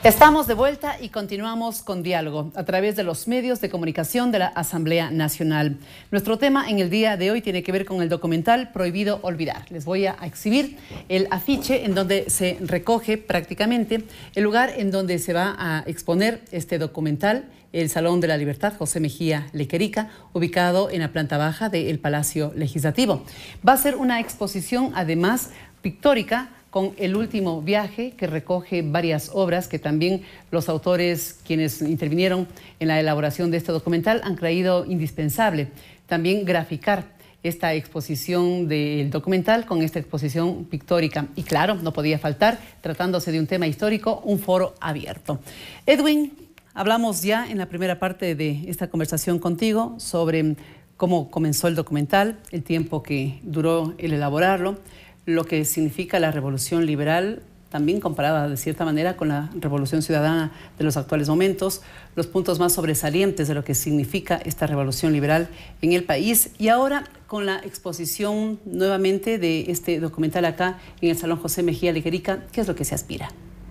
Estamos de vuelta y continuamos con diálogo a través de los medios de comunicación de la Asamblea Nacional. Nuestro tema en el día de hoy tiene que ver con el documental Prohibido Olvidar. Les voy a exhibir el afiche en donde se recoge prácticamente el lugar en donde se va a exponer este documental, el Salón de la Libertad José Mejía Lequerica, ubicado en la planta baja del Palacio Legislativo. Va a ser una exposición además pictórica con el último viaje, que recoge varias obras que también los autores, quienes intervinieron en la elaboración de este documental, han creído indispensable también graficar esta exposición del documental con esta exposición pictórica. Y claro, no podía faltar, tratándose de un tema histórico, un foro abierto. Edwin, hablamos ya en la primera parte de esta conversación contigo sobre cómo comenzó el documental, el tiempo que duró el elaborarlo, lo que significa la revolución liberal, también comparada de cierta manera con la revolución ciudadana de los actuales momentos, los puntos más sobresalientes de lo que significa esta revolución liberal en el país. Y ahora con la exposición nuevamente de este documental acá en el Salón José Mejía Lequerica, ¿qué es lo que se aspira?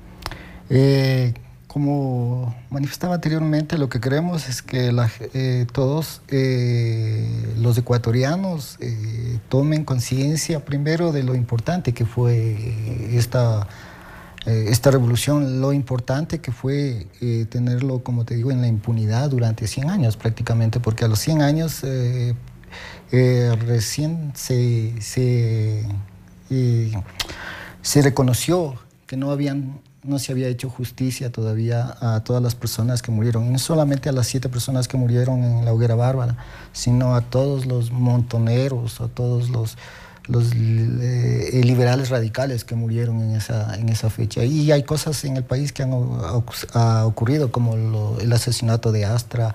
Como manifestaba anteriormente, lo que queremos es que todos los ecuatorianos tomen conciencia primero de lo importante que fue esta revolución, lo importante que fue tenerlo, como te digo, en la impunidad durante 100 años prácticamente, porque a los 100 años recién se reconoció que no se había hecho justicia todavía a todas las personas que murieron, y no solamente a las 7 personas que murieron en la hoguera bárbara, sino a todos los montoneros, a todos los liberales radicales que murieron en esa fecha. Y hay cosas en el país que han ocurrido, como el asesinato de Astra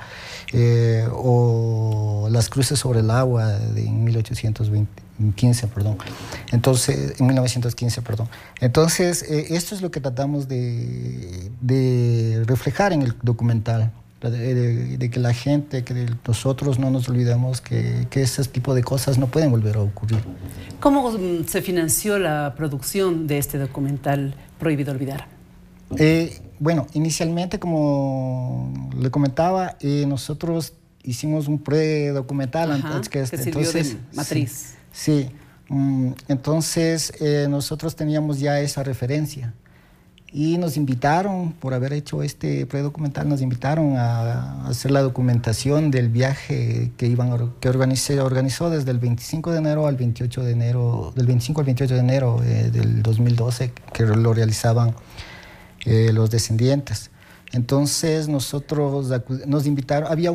o las cruces sobre el agua en 1915, perdón. Entonces, en 1915, perdón. Entonces, esto es lo que tratamos de reflejar en el documental, de que la gente, que nosotros no nos olvidemos que ese tipo de cosas no pueden volver a ocurrir. ¿Cómo se financió la producción de este documental Prohibido Olvidar? Bueno, inicialmente, como le comentaba, nosotros hicimos un predocumental antes que este. Que sirvió de matriz. Sí. Entonces, nosotros teníamos ya esa referencia. Y nos invitaron, por haber hecho este predocumental, nos invitaron a hacer la documentación del viaje que organizó desde el 25 de enero al 28 de enero, del 25 al 28 de enero del 2012, que lo realizaban los descendientes. Entonces nosotros nos invitaron, había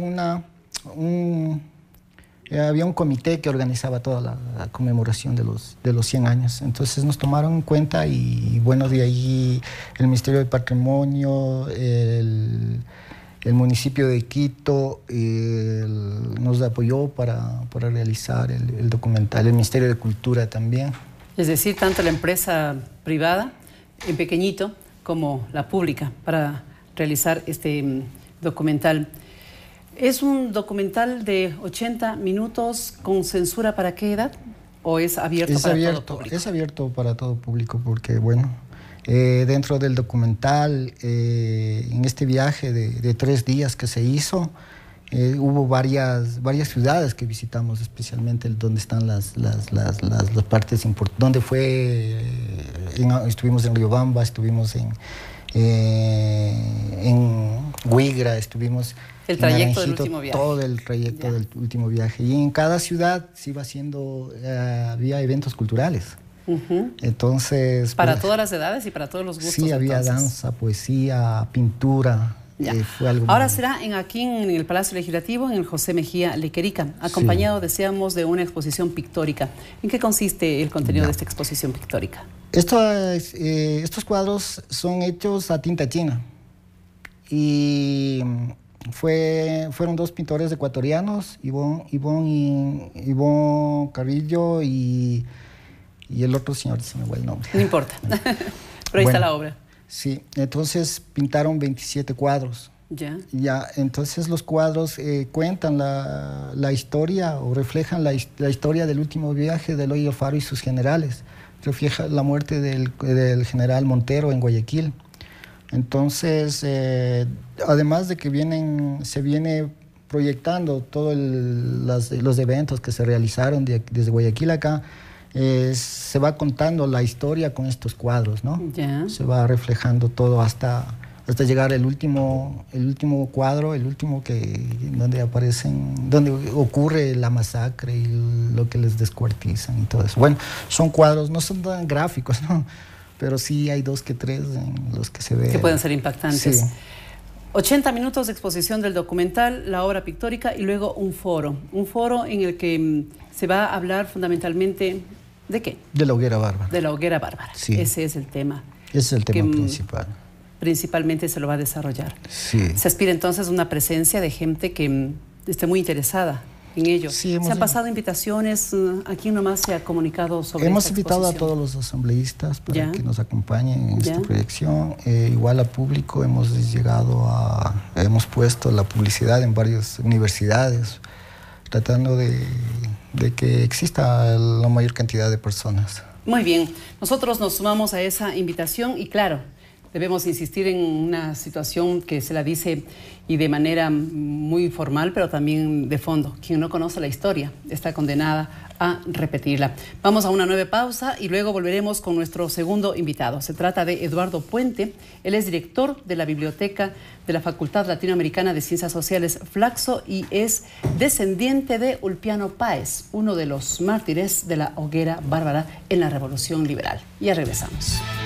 un comité que organizaba toda la conmemoración de los 100 años. Entonces nos tomaron en cuenta y bueno, de ahí el Ministerio de Patrimonio, el municipio de Quito nos apoyó para realizar el documental, el Ministerio de Cultura también. Es decir, tanto la empresa privada, en pequeñito, como la pública, para realizar este documental. ¿Es un documental de 80 minutos con censura para qué edad? ¿O es abierto para todo público? Es abierto para todo público porque, bueno, dentro del documental, en este viaje de 3 días que se hizo, hubo varias ciudades que visitamos, especialmente donde están las partes importantes. Donde estuvimos en Riobamba, estuvimos en Huigra, estuvimos el trayecto del último viaje. Todo el trayecto del último viaje. Y en cada ciudad se iba haciendo, había eventos culturales. Entonces... ¿Para todas las edades y para todos los gustos? Sí, había entonces danza, poesía, pintura. Fue algo Ahora será aquí en el Palacio Legislativo, en el José Mejía Lequerica, acompañado, decíamos, de una exposición pictórica. ¿En qué consiste el contenido de esta exposición pictórica? Estos cuadros son hechos a tinta china y fueron 2 pintores ecuatorianos, Ivonne Carrillo y el otro señor, se me fue el nombre. No importa, pero ahí está la obra. Sí, entonces pintaron 27 cuadros. Ya, entonces los cuadros cuentan la historia o reflejan la historia del último viaje de Eloy Alfaro y sus generales. Refleja la muerte del general Montero en Guayaquil. Entonces, además de que se viene proyectando todos los eventos que se realizaron desde Guayaquil acá, se va contando la historia con estos cuadros, ¿no? Ya. Se va reflejando todo hasta llegar el último cuadro, donde ocurre la masacre y lo que les descuartizan y todo eso. Bueno, son cuadros, no son tan gráficos, ¿no? Pero sí hay 2 que 3 en los que se ve. Que pueden ser impactantes. Sí. 80 minutos de exposición del documental, la obra pictórica y luego un foro. Un foro en el que se va a hablar fundamentalmente ¿de qué? De la hoguera bárbara. De la hoguera bárbara. Sí. Ese es el tema. Ese es el tema principal. Principalmente se lo va a desarrollar. Sí. Se aspira entonces a una presencia de gente que esté muy interesada en ello. Sí, ¿Se han pasado invitaciones? ¿A quién nomás se ha comunicado sobre Hemos esta invitado a exposición? todos los asambleístas para ¿Ya? que nos acompañen en ¿Ya? esta proyección. Igual a público hemos puesto la publicidad en varias universidades, tratando de que exista la mayor cantidad de personas. Muy bien. Nosotros nos sumamos a esa invitación y claro, debemos insistir en una situación que se la dice y de manera muy formal, pero también de fondo. Quien no conoce la historia está condenada a repetirla. Vamos a una nueva pausa y luego volveremos con nuestro segundo invitado. Se trata de Eduardo Puente. Él es director de la Biblioteca de la Facultad Latinoamericana de Ciencias Sociales Flaxo y es descendiente de Ulpiano Páez, uno de los mártires de la hoguera bárbara en la Revolución Liberal. Ya regresamos.